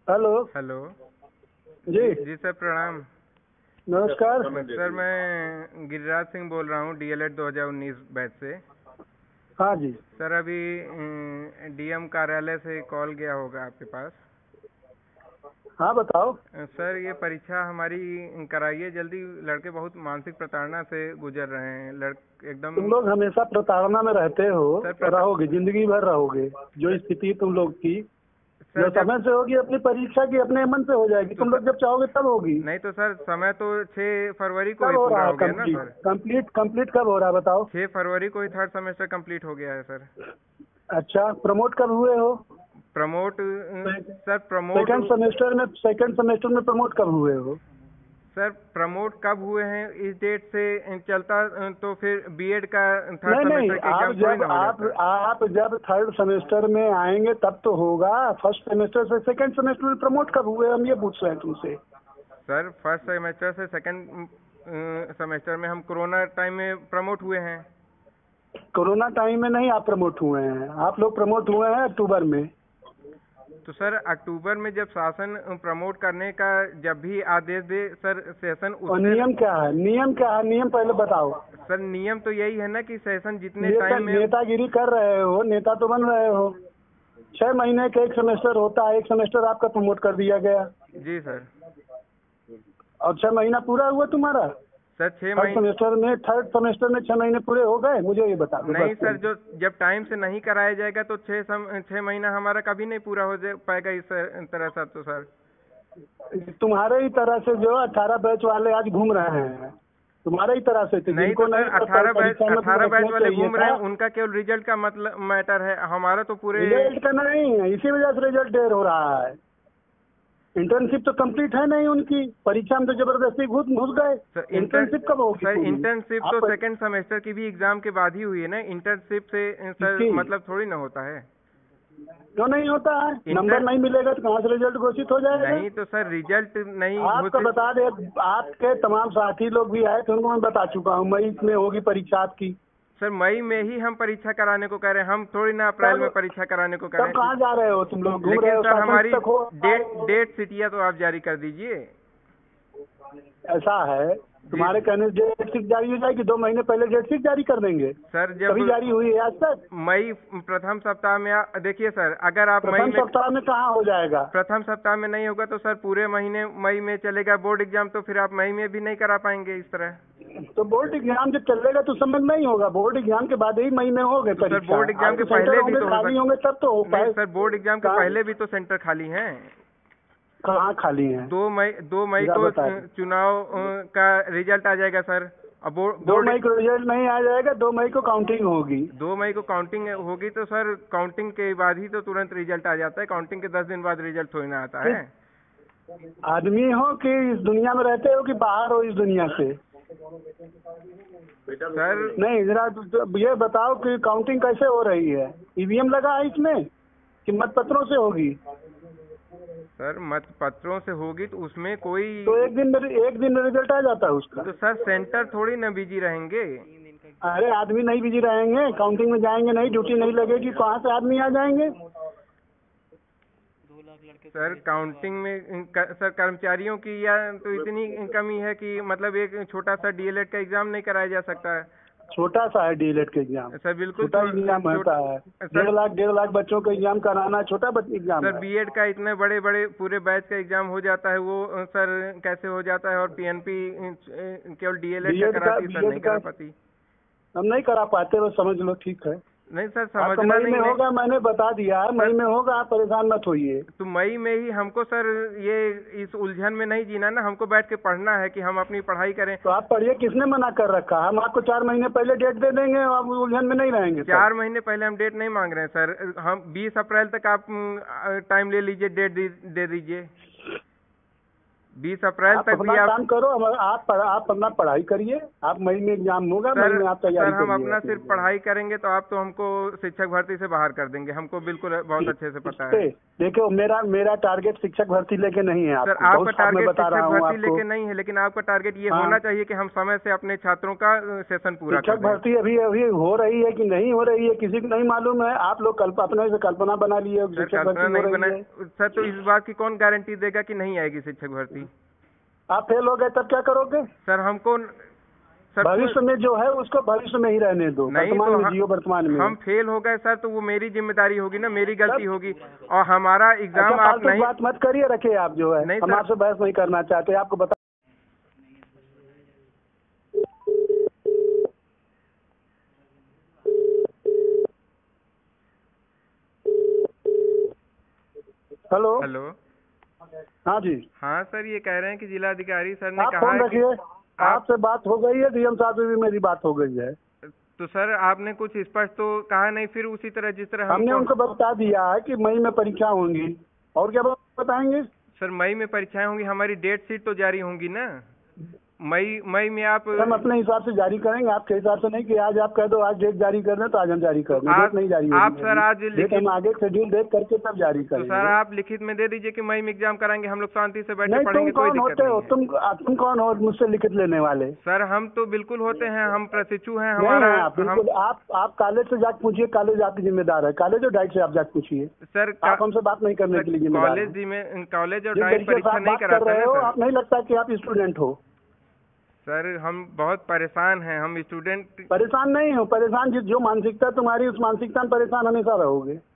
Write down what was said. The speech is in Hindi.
हेलो। हेलो। जी जी सर, प्रणाम। नमस्कार। सर मैं गिरिराज सिंह बोल रहा हूँ, डीएलएड 2019 बैच से। हाँ जी। सर अभी डीएम कार्यालय से कॉल गया होगा आपके पास। हाँ बताओ। सर ये परीक्षा हमारी कराइए जल्दी, लड़के बहुत मानसिक प्रताड़ना से गुजर रहे हैं, एकदम। तुम लोग हमेशा प्रताड़ना में रहते हो सर और रहोगे, जिंदगी भर रहोगे। जो स्थिति तुम लोग की, सर जो जब समय से होगी अपनी परीक्षा की, अपने मन से हो जाएगी। तो तुम सर, लोग जब चाहोगे तब होगी। नहीं तो सर समय तो 6 फरवरी को कब ही हो पूरा रहा है हो गया ना कंप्लीट? सर। कंप्लीट कंप्लीट कब हो रहा है बताओ। 6 फरवरी को ही थर्ड सेमेस्टर कंप्लीट हो गया है सर। अच्छा, प्रमोट कब हुए हो? Promote sir promote second semester में प्रमोट कब हुए हो? सर प्रमोट कब हुए हैं इस डेट से चलता, तो फिर बीएड का थर्ड नहीं नहीं, सेमेस्टर का एग्जाम थोड़ी ना हो जाता है। आप जब थर्ड सेमेस्टर में आएंगे तब तो होगा। फर्स्ट सेमेस्टर से सेकंड सेमेस्टर में प्रमोट कब हुए, हम ये पूछ रहे हैं तुमसे। सर फर्स्ट सेमेस्टर से सेकंड सेमेस्टर में हम कोरोना टाइम में प्रमोट हुए हैं। कोरोना टाइम में नहीं आप प्रमोट हुए हैं, आप लोग प्रमोट हुए हैं अक्टूबर में। तो सर अक्टूबर में जब शासन प्रमोट करने का जब भी आदेश दे सर, सेशन और उससे। नियम क्या है? नियम क्या है? नियम पहले बताओ। सर नियम तो यही है ना कि सेशन जितने टाइम में। नेतागिरी कर रहे हो, नेता तो बन रहे हो। 6 महीने का एक सेमेस्टर होता है, एक सेमेस्टर आपका प्रमोट कर दिया गया। जी सर। और 6 महीना पूरा हुआ तुम्हारा। सर 6 महीने। थर्ड सेमेस्टर में 6 महीने पूरे हो गए, मुझे ये बता दो नहीं बस। सर, जो जब टाइम से नहीं कराया जाएगा तो 6 महीना हमारा कभी नहीं पूरा हो पाएगा इस तरह से तो सर। तुम्हारे ही तरह से जो 18 बैच वाले आज घूम रहे हैं, तुम्हारे ही तरह से थे, नहीं जिनको तो सर, नहीं अठारह परीक्षा में बैच बैठना वाले चाहिए घूम रहे था। हैं, उनका केवल रिजल्ट का मतलब मैटर है, हमारा तो पूरे। रिजल्ट का नहीं है, इसी वजह से रिजल्ट देर हो रहा है। इंटर्नशिप तो कंप्लीट है नहीं उनकी, परीक्षा में तो जबरदस्ती घुस घुस गए। सर इंटर्नशिप कब होगी सर पूरी? इंटर्नशिप तो आप सेकंड सेमेस्टर की भी एग्जाम के बाद ही हुई है ना, इंटर्नशिप से सर किसकी? मतलब थोड़ी ना होता है। क्यों नहीं होता है? नंबर इंटर नहीं मिलेगा तो कहाँ से रिजल्ट घोषित हो जाएगा? नहीं तो सर रिजल्ट नहीं आपको घोषित। बता दे, आपके तमाम साथी लोग भी आए थे, उनको मैं बता चुका हूँ मई में होगी परीक्षा आपकी। सर मई में ही हम परीक्षा कराने को कह रहे हैं, हम थोड़ी ना अप्रैल तब में परीक्षा कराने को कह तब रहे हैं। कहाँ जा रहे हो तुम लोग? घूम रहे लेकिन हो, सर शासन हमारी तक हो। डेट सिटिया तो आप जारी कर दीजिए। ऐसा है, तुम्हारे कहने से डेट शीट जारी हो जाएगी, 2 महीने पहले डेट शीट जारी कर देंगे। सर जब कभी जारी हुई है आज तक? मई प्रथम सप्ताह में देखिए सर, अगर आप मई प्रथम में सप्ताह में कहाँ हो जाएगा? प्रथम सप्ताह में नहीं होगा तो सर पूरे महीने मई में चलेगा बोर्ड एग्जाम, तो फिर आप मई में भी नहीं करा पाएंगे इस तरह। तो बोर्ड एग्जाम जब चलेगा तो समझ नहीं होगा, बोर्ड एग्जाम के बाद ही मई में हो गए तो सर परीक्षा। बोर्ड एग्जाम के आपके सेंटर पहले भी होंगे, तो हो खाली होंगे तब तो हो नहीं पाए। सर, बोर्ड एग्जाम के कहाँ पहले भी तो सेंटर खाली हैं। कहाँ खाली है? 2 मई जरा को बता दो। चुनाव का रिजल्ट आ जाएगा सर। अब 2 मई को रिजल्ट नहीं आ जाएगा, 2 मई को काउंटिंग होगी। 2 मई को काउंटिंग होगी तो सर काउंटिंग के बाद ही तो तुरंत रिजल्ट आ जाता है, काउंटिंग के 10 दिन बाद रिजल्ट थोड़ी ना आता किस है। आदमी हो कि इस दुनिया में रहते हो कि बाहर हो इस दुनिया से? सर नहीं, जरा ये बताओ कि काउंटिंग कैसे हो रही है? ईवीएम लगा है इसमें कि मत पत्रों से होगी? सर मत पत्रों से होगी तो उसमें कोई। तो एक दिन में रिजल्ट आ जाता है उसका। तो सर सेंटर थोड़ी ना बिजी रहेंगे। अरे आदमी नहीं बिजी रहेंगे, काउंटिंग में जाएंगे नहीं, ड्यूटी नहीं लगेगी, कहाँ से आदमी आ जाएंगे? सर काउंटिंग में सर कर्मचारियों की या तो इतनी कमी है कि मतलब एक छोटा सा डीएलएड का एग्जाम नहीं कराया जा सकता है। छोटा सा है डीएलएड का एग्जाम? सर बिल्कुल छोटा एग्जाम होता है? सर 1.5 लाख बच्चों का एग्जाम कराना छोटा एग्जाम सर है? बीएड का इतने बड़े बड़े पूरे बैच का एग्जाम हो जाता है, वो सर कैसे हो जाता है, और पीएनपी केवल डीएलएड का कराती है, सर नहीं करा पाती। हम नहीं करा पाते, बस समझ लो, ठीक है। नहीं सर आपका समझना मई नहीं में है। होगा, मैंने बता दिया है, मई में होगा, आप परेशान मत होइए। तो मई में ही हमको सर ये इस उलझन में नहीं जीना ना, हमको बैठ के पढ़ना है कि हम अपनी पढ़ाई करें। तो आप पढ़िए, किसने मना कर रखा? हम आपको 4 महीने पहले डेट दे देंगे, आप उलझन में नहीं रहेंगे। 4 महीने पहले हम डेट नहीं मांग रहे हैं सर, हम 20 अप्रैल तक आप टाइम ले लीजिए, डेट दे दीजिए। 20 अप्रैल आप तक अपना भी आप काम करो, आप अपना पढ़ाई करिए। आप मई में एग्जाम होगा, मई में आप सर तैयारी हम करिए अपना अपने सिर्फ एग्जाम। पढ़ाई करेंगे तो आप तो हमको शिक्षक भर्ती से बाहर कर देंगे, हमको बिल्कुल बहुत अच्छे से पता है। देखो, मेरा टारगेट शिक्षक भर्ती लेके नहीं है। सर आपको आपका बहुत साफ मैं टारगेट बता रहा शिक्षक हूँ भर्ती आपको। लेके नहीं है, लेकिन आपका टारगेट ये हाँ। होना चाहिए कि हम समय से अपने छात्रों का सेशन पूरा कर शिक्षक दें। भर्ती अभी अभी हो रही है कि नहीं हो रही है किसी को नहीं मालूम है। आप लोग अपने से कल्पना बना लिए हो कि सर शिक्षक कल्पना भर्ती हो नहीं रही बना है। सर, तो इस बात की कौन गारंटी देगा कि नहीं आएगी शिक्षक भर्ती? आप फेल हो गए तब क्या करोगे? सर हमको सर भविष्य में जो है उसको भविष्य में ही रहने दो, नहीं वर्तमान तो में जियो, वर्तमान में। हम फेल हो गए सर तो वो मेरी जिम्मेदारी होगी ना, मेरी गलती होगी। और हमारा एग्जाम अच्छा, आप फालतू नहीं बात मत करिए, रखिए आप जो है। नहीं हम सर। आपसे बहस नहीं करना चाहते, आपको बता। हेलो। हेलो। हाँ जी। हाँ सर, ये कह रहे हैं कि जिलाधिकारी सर ने आप कहा फोन है रखिए। कि आपसे बात हो गई है, डीएम साहब से भी मेरी बात हो गई है। तो सर आपने कुछ स्पष्ट तो कहा नहीं, फिर उसी तरह जिस तरह हमने उनको बता दिया है कि मई में परीक्षा होंगी, और क्या बताएंगे? सर मई में परीक्षाएं होंगी, हमारी डेट शीट तो जारी होंगी ना मई में। आप हम अपने हिसाब से जारी करेंगे, आपके हिसाब से नहीं कि आज आप कह दो आज डेट जारी कर दें तो आज हम जारी कर दें। डेट नहीं जारी होगी। आप सर आज डेट हम आगे शेड्यूल देख करके तब जारी तो करेंगे। सर आप लिखित में दे दीजिए कि मई में एग्जाम कराएंगे, हम लोग शांति से बैठे नहीं, पढ़ेंगे, तुम कोई कौन दिक्कत होते हो? नहीं है। तुम कौन हो मुझसे लिखित लेने वाले? सर हम तो बिल्कुल होते हैं, हम प्रशिक्षु हैं नहीं हमारा। है आप बिल्कुल। आप कॉलेज से जाके पूछिए, कॉलेज आपकी जिम्मेदार है। कॉलेज और डाइट से आप जाके पूछिए। सर आप हमसे बात नहीं करने के लिए जिम्मेदार हैं। कॉलेज और जिस डाइट तरीके से परीक्षा आप नहीं बात कर कराता रहे है हो, सर। आप नहीं लगता कि आप स्टूडेंट हो। सर हम बहुत परेशान हैं, हम स्टूडेंट। परेशान नहीं हो। परेशान जो मानसिकता तुम्हारी, उस मानसिकता में परेशान हमेशा रहोगे।